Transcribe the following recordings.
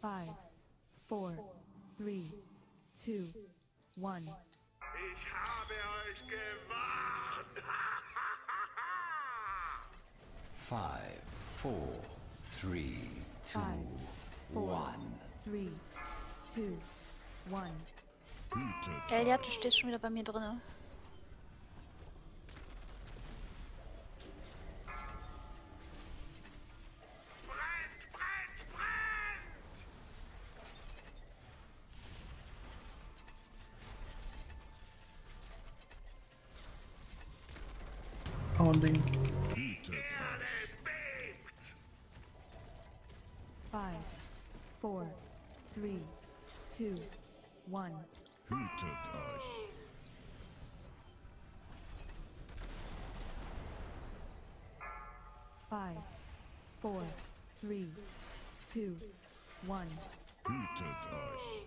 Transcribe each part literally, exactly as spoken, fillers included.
Five, four, three, two, one. Ich habe euch gewarnt! Five, four, three, two, Five, four, one. three, two, one. Elliot, du stehst schon wieder bei mir drin. Brennt, brennt, brennt! Pounding. Erde bebt! Five, four, three, two, one. Hütet euch. Five, four, three, two, one. Hütet euch.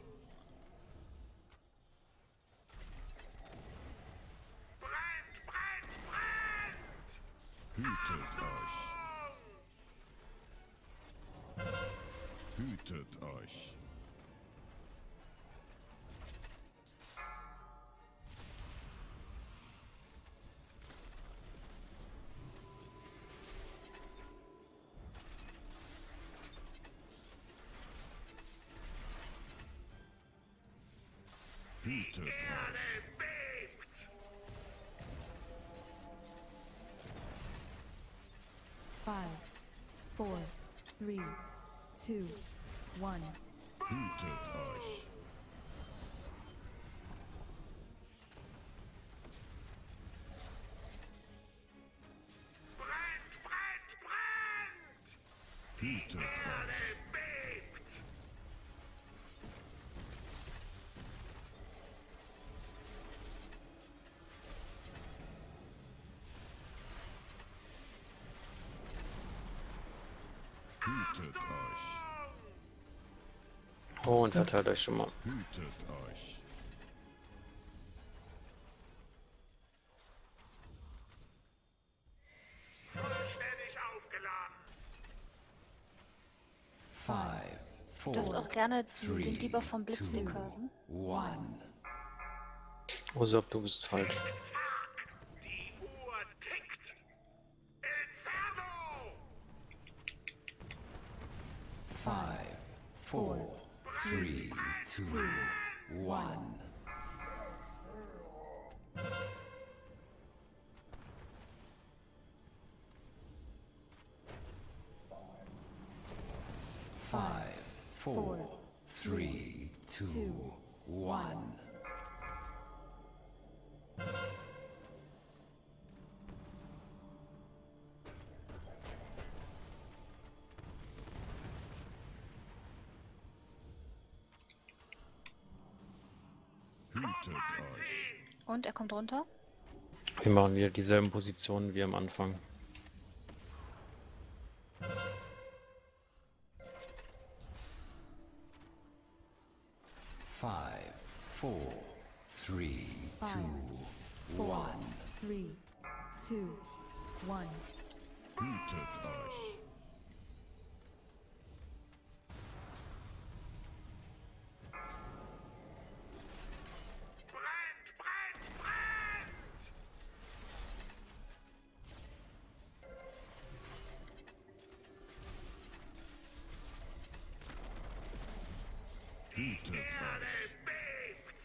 Brennt, brennt, brennt! Hütet euch. Hütet euch. Hütet euch. Erde bebt! Five, four, three, two, one. Hütet euch. Brennt, brennt, brennt! Hütet euch. Erde bebt! Hütet euch. Oh, und verteilt euch schon mal. Hütet euch. Vollständig aufgeladen! Five, Du dürft four, auch gerne three, den Debuff vom Blitz two, decursen. one. Usopp, du bist falsch. Tag! Die Uhr tickt! Inferno! Five, four, three, two, one. Five, four, three, two, one. Hütet euch. Und er kommt runter. Wir machen wieder dieselben Positionen wie am Anfang. Five, four, three, Five, two, four, one. three, two, one. Hütet euch. Brennt, brennt, brennt! Hütet Erde euch. bebt!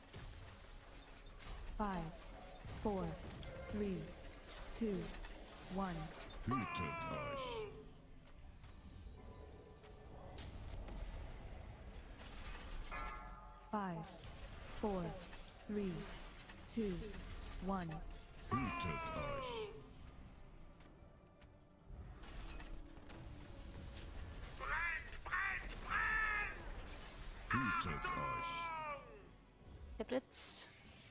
Five, four, three, two, one. Hütet euch. Five, four, three, two, one. Hütet euch. Brennt, brennt, brennt! Hütet euch. Der Blitz.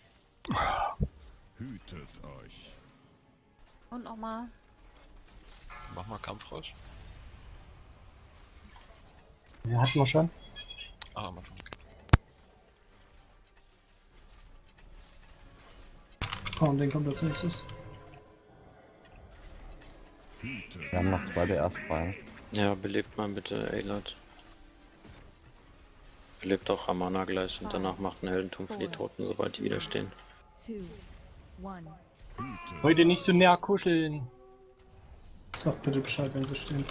Hütet euch. Und nochmal. Mach mal Kampfrausch. Ja, hatten wir schon. Ah, mach schon. Pounding kommt als nächstes. Hütet. Wir haben noch zwei der ersten frei. Ja, belebt mal bitte, Eilert. Belebt auch Ramana gleich und danach macht ein Heldentum für die Toten, sobald die wieder stehen. two, one. Heute nicht so näher kuscheln. Sagt bitte Bescheid, wenn sie stehen.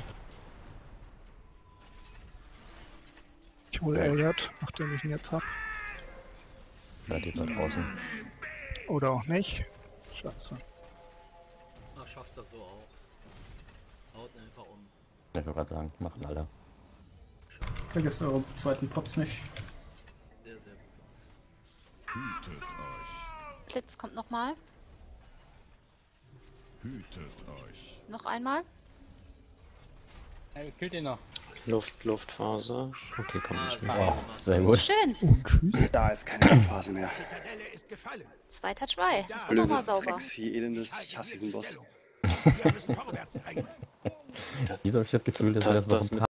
Ich hole Elliot, nachdem ich ihn jetzt hab. Ja, die da draußen. Oder auch nicht. Scheiße. Ach, schafft das so auch. Haut einfach um. Ich würde gerade sagen, machen alle. Vergesst eure zweiten Pots nicht. Sehr, sehr gut aus. Hütet euch. Blitz kommt nochmal. Hütet euch. Noch einmal. Hey, killt ihn noch. Luft, Luftphase. Okay, kommt nicht mehr. Oh, sehr gut. Schön. Da ist keine Luftphase mehr. Zitadelle ist gefallen. Zweiter Try. Das wird nochmal sauber. Drecksvieh, elendes. Ich hasse diesen Boss. Wir müssen vorwärts drängen. Wieso habe ich das Gefühl, dass Das- wir das noch das ein mit- paar